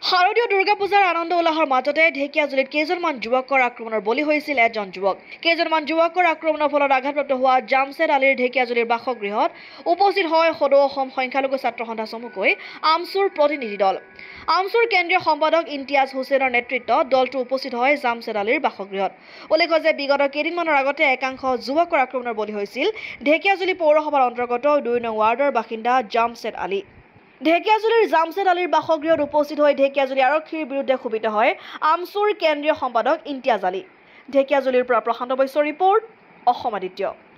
শাৰদীয় দুৰ্গা পূজাৰ আনন্দ উল্লাহৰ মাজতে ঢেকিয়াজুলিত কেইজনমান যুৱকৰ আক্ৰমণৰ বলি হৈছিল এজন যুৱক। কেইজনমান যুৱকৰ আক্ৰমণৰ ফলত আঘাতপ্ৰাপ্ত হোৱা জামছেদ আলীৰ ঢেকিয়াজুলিৰ বাসগৃহত উপস্থিত হয় সদৌ অসম সংখ্যালঘু ছাত্ৰ সন্থা চমুকৈ আমছুৰ প্ৰতিনিধি দল। আমছুৰ কেন্দ্ৰীয় সম্পাদক ইমতিয়াজ হুছেইনৰ নেতৃত্বত দলটো উপস্থিত হয় জামছেদ আলীৰ বাসগৃহত। উল্লেখ্য যে বিগত কেইদিনমানৰ আগতে একাংশ যুৱকৰ আক্ৰমণৰ বলি হৈছিল ঢেকিয়াজুলি পৌৰসভাৰ অন্তৰ্গত ২ নং ৱাৰ্ডৰ বাসিন্দা জামছেদ আলী। ঢেকিয়াজুলিৰ জামছেদ আলীৰ বাসগৃহত উপস্থিত হৈ ঢেকিয়াজুলি আৰক্ষীৰ বিৰুদ্ধে ক্ষোভিত হয় আমছুৰ কেন্দ্ৰীয় সম্পাদক ইমতিয়াজ আলী। ঢেকিয়াজুলিৰ পৰা প্ৰশান্ত বৈশ্যৰ ৰিপৰ্ট, অসম আদিত্য।